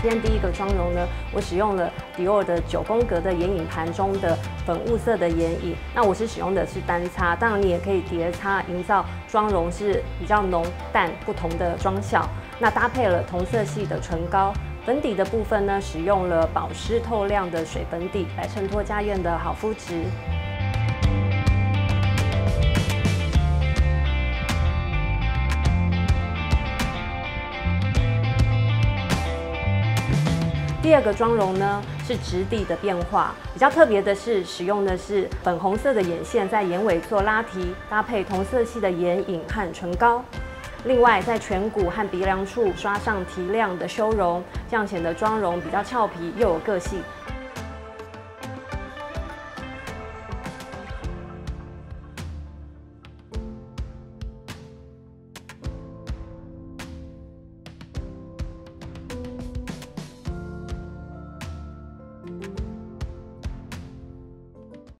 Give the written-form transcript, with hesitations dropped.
今天第一个妆容呢，我使用了迪奥的9宫格的眼影盘中的粉雾色的眼影。那我是使用的是单擦，当然你也可以叠擦，营造妆容是比较浓淡不同的妆效。那搭配了同色系的唇膏。粉底的部分呢，使用了保湿透亮的水粉底来衬托佳燕的好肤质。第二个妆容呢是质地的变化，比较特别的是使用的是粉红色的眼线，在眼尾做拉提，搭配同色系的眼影和唇膏。另外，在颧骨和鼻梁处刷上提亮的修容，这样显得妆容比较俏皮又有个性。